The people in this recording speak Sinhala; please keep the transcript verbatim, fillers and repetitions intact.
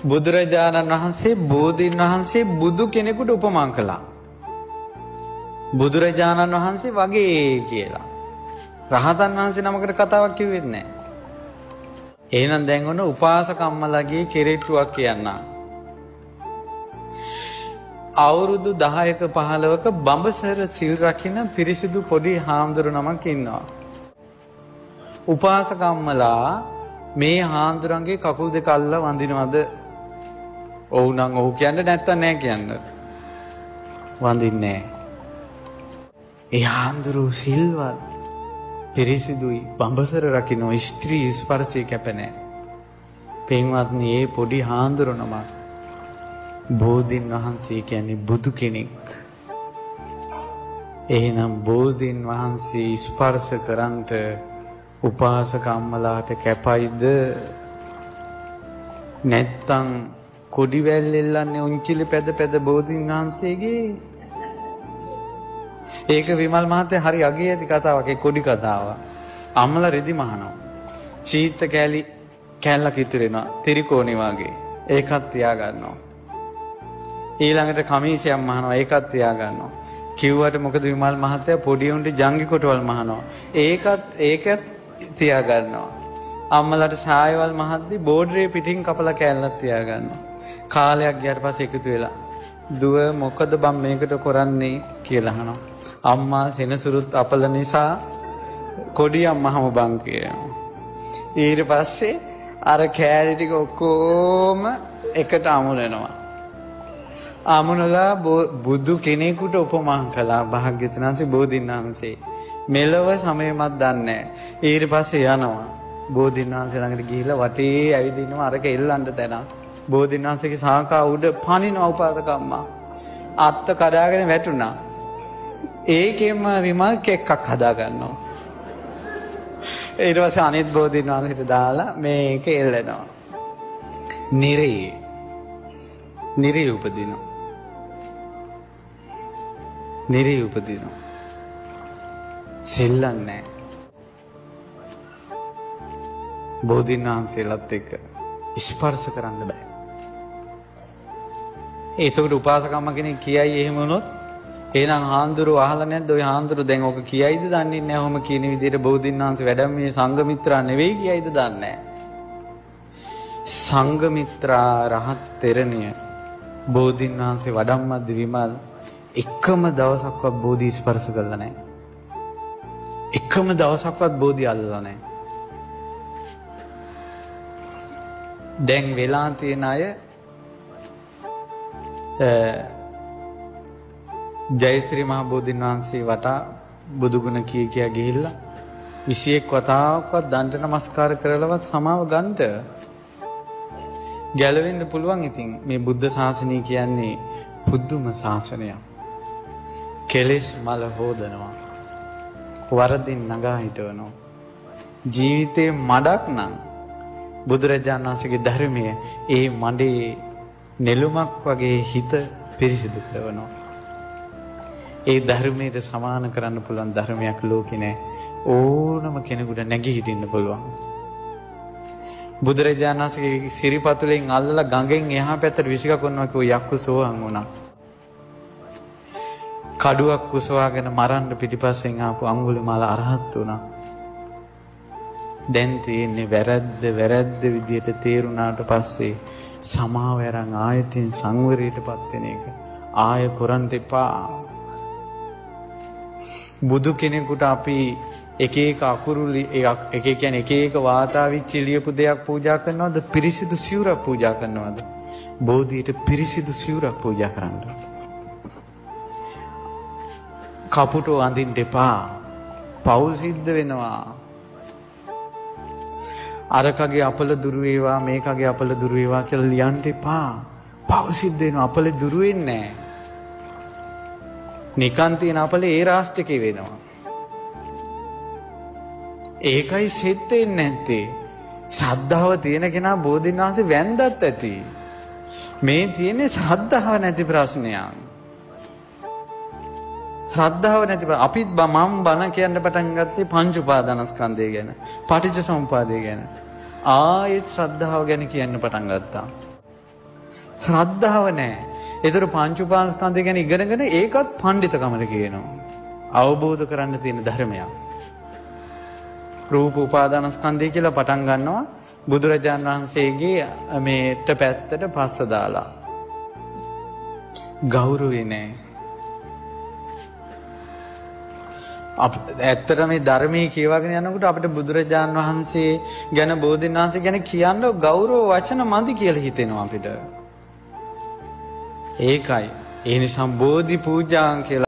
බුදුරජාණන් වහන්සේ බෝධීන් වහන්සේ බුදු කෙනෙකුට උපමා කළා. බුදුරජාණන් වහන්සේ වගේ කියලා. රහතන් වහන්සේ නමකට කතාවක් කිව්වෙත් නැහැ. එහෙනම් දැන් ඔන්න උපාසකම්මලගේ කෙරෙට්ටුවක් කියන්න. අවුරුදු දහයක පහළවක බඹසර සිල් රකින්න පිරිසිදු පොඩි හාමුදුරු නමක් ඉන්නවා. උපාසකම්මලා මේ හාමුදුරන්ගේ කකුල් දෙක අල්ල වඳිනවද? ඔව් නම් ඔව් කියන්න නැත්තම් නෑ කියන්න. වඳින්නේ නෑ. ඒ හාමුදුරු සිල්වත් පිරිසිදුයි බඹසර රකින්න ස්ත්‍රී ස්පර්ශය කැප නෑ. පින්වත්නි මේ පොඩි හාමුදුරු නමක් බෝධීන් වහන්සේ කියන්නේ බුදු කෙනෙක්. එහෙනම් බෝධීන් වහන්සේ ස්පර්ශ කරන්ට උපාසක අම්මලාට කැපයිද? නැත්තම් කොඩි වැල් එල්ලන්නේ උන්චිලි පැද පැද බෝධීන් වහන්සේගේ? ඒක විමල් මහත්තයා හරි අගේ ඇති කතාවක්. ඒ කොඩි කතාව. අම්මලා රෙදි මහනවා. චීත්ත කෑලි කෑල්ලක් ඉතුරු වෙනවා. තිරිකෝණි වගේ. ඒකත් තියා ගන්නවා. ඊළඟට කමීසයක් මහනවා. ඒකත් තියා ගන්නවා. කිව්වට මොකද විමල් මහත්තයා පොඩි උන්ට ජංගි කොටවල් මහනවා. ඒකත් ඒකත් තියා ගන්නවා. අම්මලාට සායවල් මහද්දි බෝඩරේ පිටින් කපලා කෑල්ලක් තියා ගන්නවා. කාලයක් ගියාට පස්සේ එකතු වෙලා දුව මොකද බම් මේකට කරන්නේ කියලා අහනවා. අම්මා සෙනසුරුත් අපල නිසා කොඩි අම්මහම බං කියනවා. ඊට පස්සේ අර කෑලි ටික ඔක්කොම එකට අමුණනවා. අමුණලා බුදු කෙනෙකුට උපමා කළා භාග්‍යවතුන් වහන්සේ බෝධීන් වහන්සේ. මෙලව සමයමත් දන්නේ නැහැ. ඊට පස්සේ යනවා බෝධීන් වහන්සේ ළඟට ගිහිල්ලා වටේ ඇවිදිනවා අරක එල්ලන්න තැන. බෝධීන් වහන්සේගේ සාකා උඩ පනිනවා උපාසක අම්මා. අත්ත කඩාගෙන වැටුණා. ඒකෙම විමල් කෙක්කක් හදා ගන්නවා. ඊට පස්සේ අනිත් බෝධීන් වහන්සේට දාලා මේක එල්ලනවා. නිරේ නිරේ උපදිනවා. නිරේ උපදිනවා. සෙල්ලන්නේ බෝධීන් වහන්සේලාත් එක්ක ස්පර්ශ කරන්න බෑ. ඒතකොට උපාසකම්ම කෙනෙක් කියයි එහෙම වුණොත් එහෙනම් හාමුදුරුවෝ අහලා නැද්ද? ඔය හාමුදුරුවෝ දැන් ඔක කියයිද දන්නේ නැහැ. ඔහොම කියන විදිහට බෝධීන් වහන්සේ වැඩම මේ සංඝමිත්‍රා නෙවෙයි කියයිද දන්නේ නැහැ. සංඝමිත්‍රා රහත් තෙරණිය බෝධීන් වහන්සේ වඩම්මද්දි විමල් එකම දවසක්වත් බෝධි ස්පර්ශ කළා නැහැ. එකම දවසක්වත් බෝධි අල්ලලා නැහැ. දැන් වෙලා තියෙන අය ජයශ්‍රී මහ බෝධීන් වහන්සේ වටා බුදුගුණ කිය කියා ගිහිල්ලා විසිඑක් වතාවක්වත් දණ්ඩ නමස්කාර කරලවත් සමාව ගන්නට ගැලවෙන්න පුළුවන්. ඉතින් මේ බුද්ධ ශාසනය කියන්නේ පුදුම ශාසනයක්. කෙලෙස් මල හොදනවා. වරදින් නගා හිටවනවා. ජීවිතේ මඩක් නම් බුදුරජාණන් වහන්සේගේ ධර්මය ඒ මඩේ නෙළුමක් වගේ හිත පිරිසිදු කරනවා. ඒ ධර්මයට සමාන කරන්න පුළුවන් ධර්මයක් ලෝකේ නැහැ. ඕනම කෙනෙකුට නැගී හිටින්න පුළුවන්. බුදුරජාණන් වහන්සේගේ සිරිපතුලෙන් අල්ලලා ගඟෙන් එහා පැත්තට විසිකකොන්නවා කිව්ව යක්කු සෝහන් වුණා. කඩුවක් කුසවාගෙන මරන්න පිටිපස්සෙන් ආපු අඟුලිමාල අරහත් වුණා. දැන් තියෙන්නේ වැරද්ද වැරද්ද විදියට තේරුණාට පස්සේ සමාව අරන් ආයතින් සංවරයටපත් වෙන එක. ආය කරන්න එපා. බුදු කෙනෙකුට අපි එක එක අකුරු එක එක කියන්නේ එක එක වාතාවිච්ච ලියපු දෙයක් පූජා කරනවද? පිරිසිදු සිවුරක් පූජා කරනවද? බෝධියට පිරිසිදු සිවුරක් පූජා කරන්න. කපුටෝ අඳින්න එපා. පව් සිද්ධ වෙනවා. අරකගේ අපල දුරු වේවා මේකගේ අපල දුරු වේවා කියලා ලියන්න එපා. පව් සිද්ධ වෙනවා. අපල දුරු වෙන්නේ නැහැ. නිකන් තියෙන අපල ඒ රාष्ट्रකේ වෙනවා. ඒකයි සෙත් වෙන්නේ නැත්තේ. ශ්‍රද්ධාව තියෙන කෙනා බෝධීන් වහන්සේ වැන්දත් ඇති. මේ තියෙන්නේ ශ්‍රද්ධාව නැති ප්‍රශ්නයක්. ශ්‍රද්ධාව නැති අපිත් මම බණ කියන්න පටන් ගත්තේ පංච උපාදානස්කන්ධය ගැන, පටිච්ච සමුප්පාදය ගැන. ආයෙත් ශ්‍රද්ධාව ගැන කියන්න පටන් ගත්තා. ශ්‍රද්ධාව නැහැ. ඒතර පංච උපාස්කන්ධය ගැන ඉගෙනගෙන ඒකත් පඬිතකමද කියනවා. අවබෝධ කරන්න තියෙන ධර්මයක්. රූප උපාදානස්කන්ධය කියලා පටන් ගන්නවා බුදුරජාණන් වහන්සේගේ මේට පැත්තට පස්ස දාලා. ගෞරවේ නැහැ. ඇත්තට මේ ධර්මයේ කියවගෙන යනකොට අපිට බුදුරජාණන් වහන්සේ ගැන බෝධීන් වහන්සේ ගැන කියන්න ගෞරව වචන මදි කියලා හිතෙනවා අපිට. ඒකයි. ඒ නිසා බෝධි පූජාන් කියලා